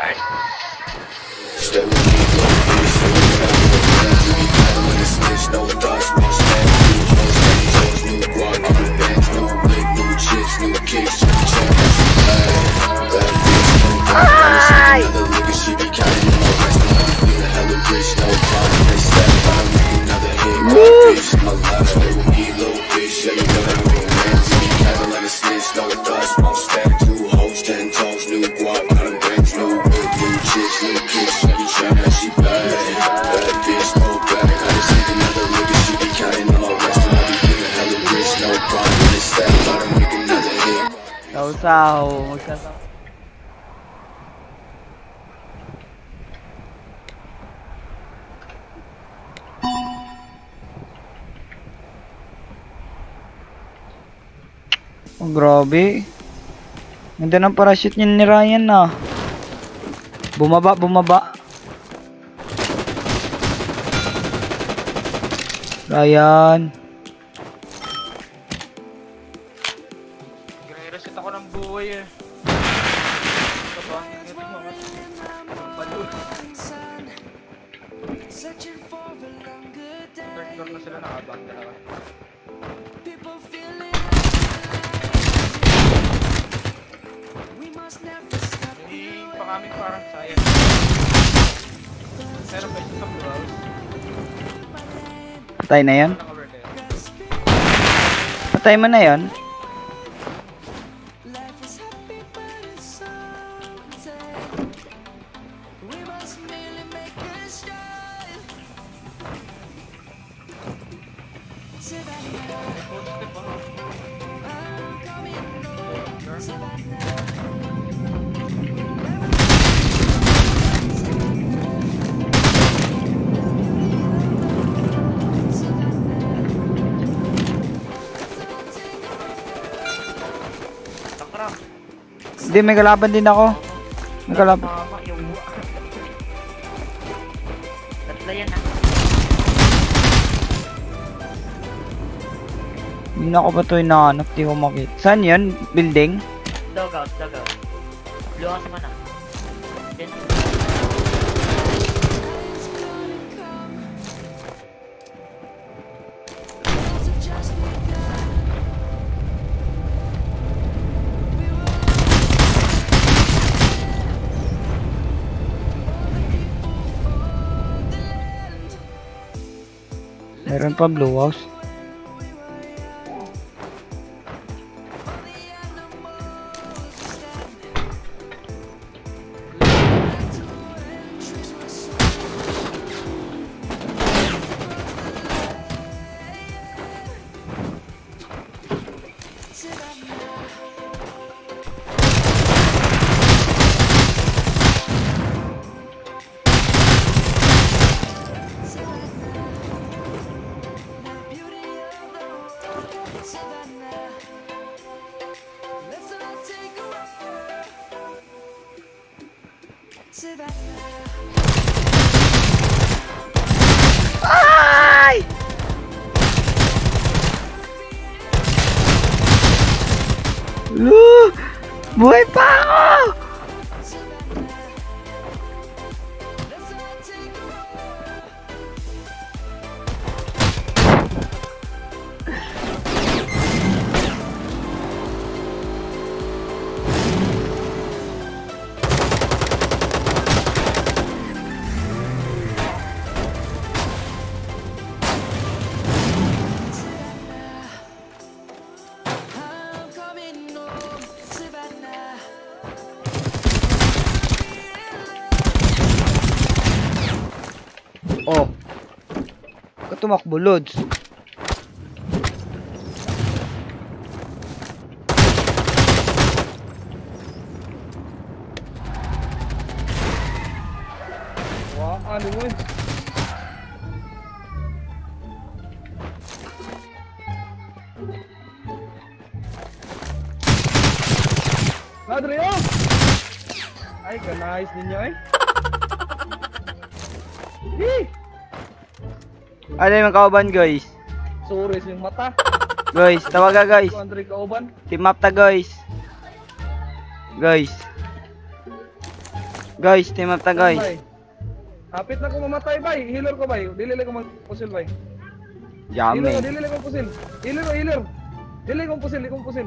Sausaw, magsasaw. Oh, grabe. Ganda ng parachute niya ni Ryan na. Bumaba, bumaba. Ryan. Reset ako ng buhay eh. Third floor na sila, nakabang dalawa. Hindi pa kami parang sayang. Pero pa isa sa floor. Patay na yan? Patay mo na yan? Hindi, may kalaban din ako. May kalaban. Tatlo yan ah. Hindi na ako pa ito hinahanap. Di ko makita. Saan yun? Building? Dogout, dogout. Luwas mo na. Then, meron pa blue house. Ay! Buhay pa ako! Oh. Tumakbo, Lods. Wah, ano mo eh. Adrio! Ay, ka-nice ninyo eh. Ano yung kauban, guys? Suris yung mata. Guys, tawaga guys. Andre kauban. Team up ta guys. Guys. Guys, team up ta guys. Bay. Hapit na ko mamatay bay. Healer ko bay. Dili lang ko magpusil bay. Healer ko, Yummy. dili lang ko pusil. Healer. Dili ko pusil, di ko pusil.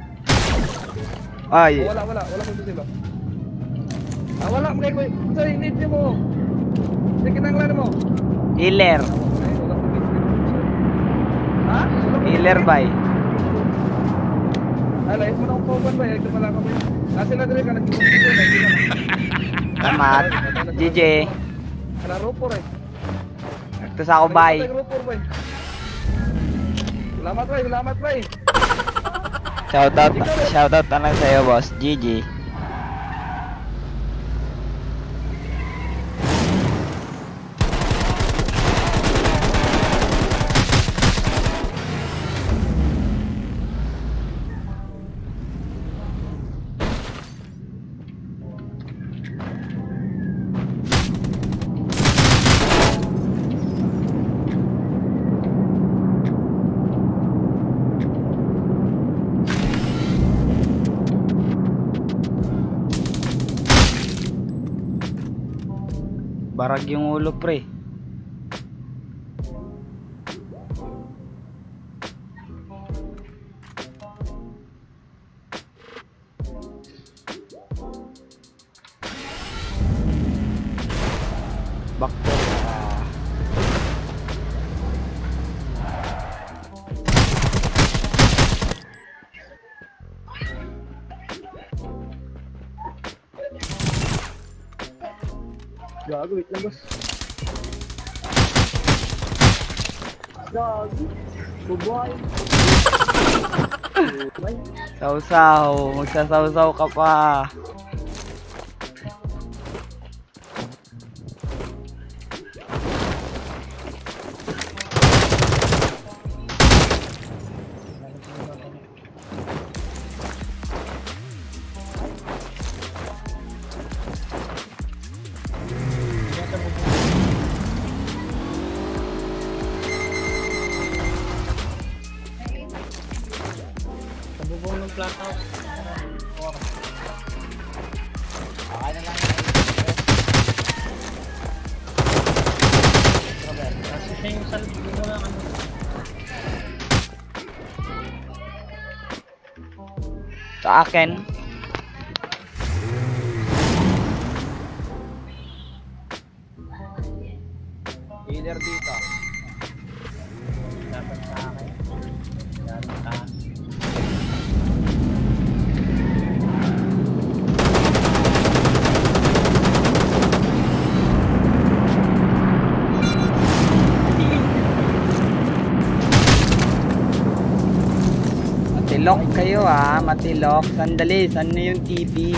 Ay, Wala ko pusil. Wala mo kay ko. Say need mo. Sige kinanglan mo. healer. Ay, wala ko need. Ha? Wala ko Healer need. bay. Alay mo na ko ban bay. Ito pala ka bay. Kasi na dire ka nag-iwan. Salamat. GG. Kana ropor eh. Nagtas ako bay. Ropor bay. Salamat bay. Shoutout na lang sa'yo boss. GG. Barag yung ulo pre. Bakter. Gago, wait lang boss. Gago. Bubuhay. Sausaw. Magsasawsaw ka pa. Sabubong ng plant house. Okay na lang. Kasi siya yung salvi mo na ano. Sa akin. Healer dito. Dapat sa akin. Dapat taas. Matilok kayo matilok. Sandali, saan na yung TV?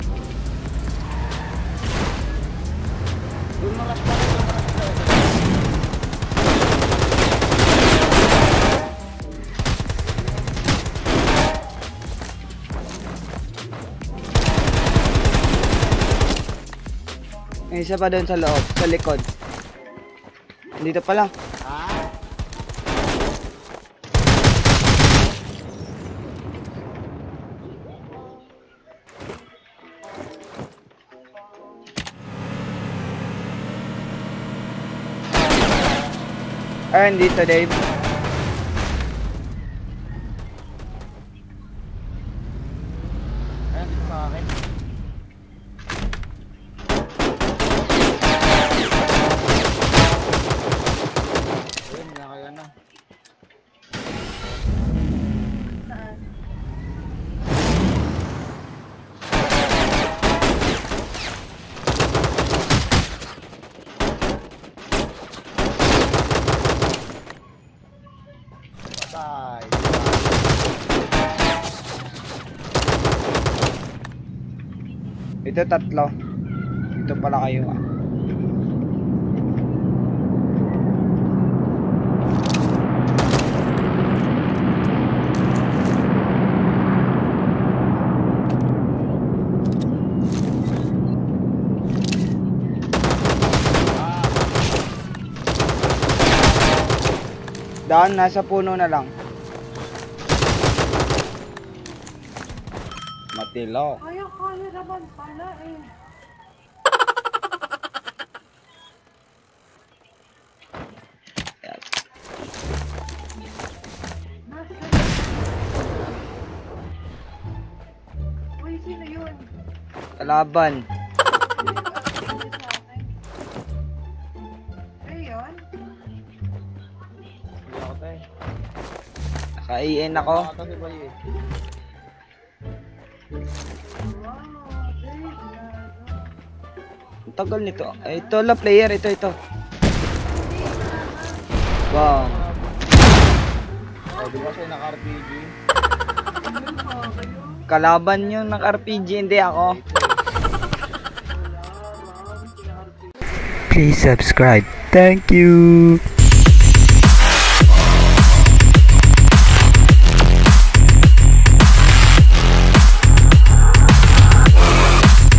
Doon mga spot. May isa pa doon sa loob, sa likod. Dito pala. Ayun dito, Dave. Ayun, dito sa akin. Ayun, nakaya na. Patay. Ito tatlo. Dito pala kayo Daan, nasa puno na lang. Matilo. Kaya naman pala eh. Kalaban. Ayun. Hindi ako tayo. Naka-AN ako. Nakakata si Bayo eh. Ang tagal nito. Ay, ito la player. Ito. Bang. Oh, di ba siya naka-RPG? Kalaban yung naka-RPG. Hindi ako. Please subscribe. Thank you.